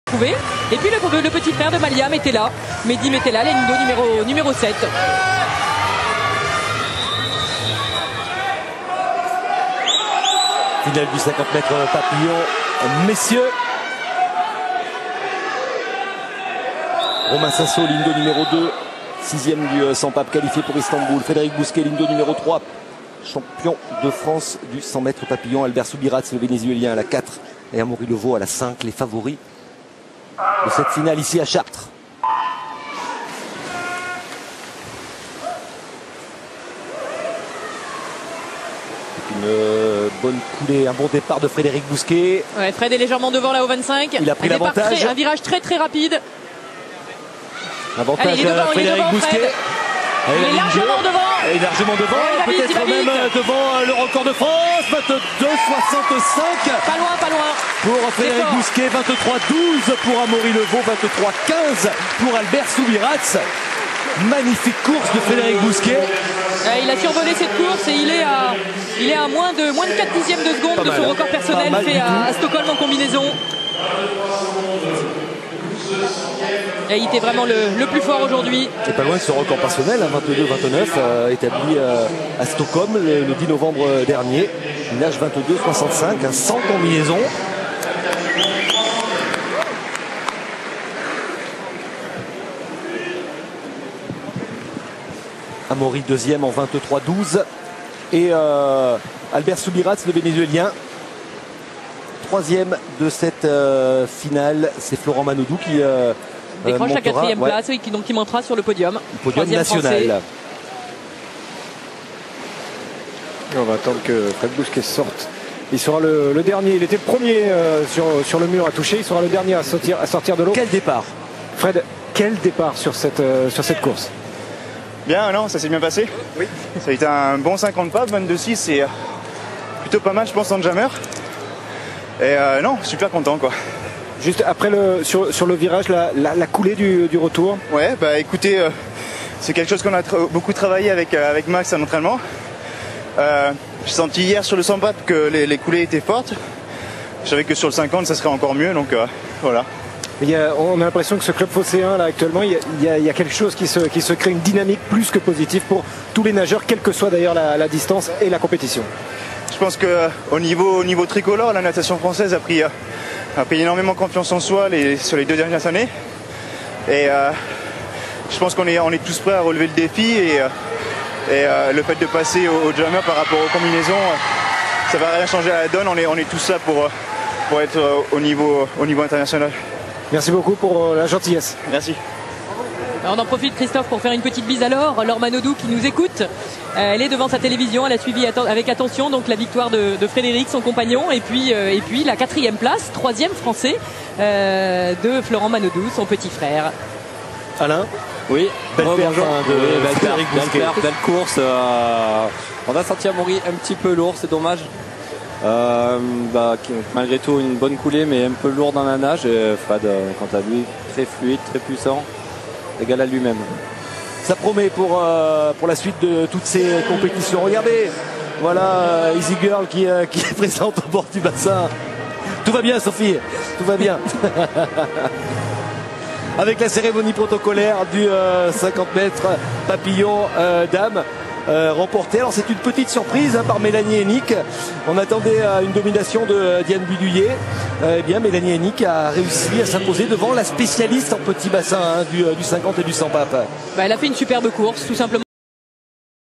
trouvé. Et puis le petit frère de Malia, Metella, Mehdi Metella, Lindo numéro 7. Finale du 50 mètres papillon, messieurs. Romain Sasso, Lindo numéro 2, 6e du 100 pape qualifié pour Istanbul. Frédéric Bousquet, Lindo numéro 3, champion de France du 100 mètres papillon. Albert Soubirats, le Vénézuélien, à la 4 et Amaury Levaux à la 5, les favoris de cette finale ici à Chartres. Une bonne coulée, un bon départ de Frédéric Bousquet. Ouais, Fred est légèrement devant là au 25. Il a pris l'avantage. Un virage très rapide. Avantage à Frédéric Bousquet. Il est largement devant. Il est largement devant, peut-être même devant le record de France. 22,65. Pas loin. Pour Frédéric Bousquet, 23,12 pour Amaury Levaux, 23,15 pour Albert Soubirats. Magnifique course de Frédéric Bousquet. Il a survolé cette course et il est à moins de 4 dixièmes de seconde de son record personnel fait à Stockholm en combinaison. Et il était vraiment le plus fort aujourd'hui. C'est pas loin de son record personnel, 22-29, établi à Stockholm le 10 novembre dernier. Il nage 22,65, sans combinaison. Amaury deuxième en 23,12. Et Albert Soubirats, le Vénézuélien, troisième de cette finale. C'est Florent Manodou qui décroche la 4e place, oui, qui montera sur le podium. Le podium national. Français. On va attendre que Fred Bousquet sorte. Il sera le dernier. Il était le premier sur le mur à toucher. Il sera le dernier à sortir de l'eau. Quel départ, Fred, quel départ sur cette course? Bien, non, ça s'est bien passé. Oui. Ça a été un bon 50 pas, 22,6, c'est plutôt pas mal, je pense, en jammer. Et non, super content, quoi. Juste après sur le virage, la coulée du retour. Ouais, bah écoutez, c'est quelque chose qu'on a beaucoup travaillé avec Max à l'entraînement. J'ai senti hier sur le 100 pape que les coulées étaient fortes. Je savais que sur le 50, ça serait encore mieux, donc voilà. On a l'impression que ce club phocéen là actuellement, il y a quelque chose qui se crée, une dynamique plus que positive pour tous les nageurs, quelle que soit d'ailleurs la distance et la compétition. Je pense qu'au niveau tricolore, la natation française a pris énormément confiance en soi sur les 2 dernières années. Et je pense qu'on est tous prêts à relever le défi et le fait de passer au jammer par rapport aux combinaisons, ça va rien changer à la donne. On est tous là pour être au niveau international. Merci beaucoup pour la gentillesse. Merci. Alors on en profite, Christophe, pour faire une petite bise à Laure Manodou qui nous écoute. Elle est devant sa télévision, elle a suivi avec attention donc la victoire de Frédéric, son compagnon, et puis la 4e place, 3e français de Florent Manodou, son petit frère. Alain? Oui, belle course. On a senti Amaury un petit peu lourd, c'est dommage. Malgré tout une bonne coulée, mais un peu lourd dans la nage. Et Fred, quant à lui, très fluide, très puissant, égal à lui-même. Ça promet pour la suite de toutes ces compétitions. Regardez, voilà Easy Girl qui est présente au bord du bassin. Tout va bien, Sophie, tout va bien. Avec la cérémonie protocolaire du 50 mètres papillon dames. Remporté. Alors c'est une petite surprise par Mélanie Hennig. On attendait une domination de Diane Budouillet. Eh bien Mélanie Hennig a réussi à s'imposer devant la spécialiste en petit bassin du 50 et du 100 pape. Elle a fait une superbe course, tout simplement.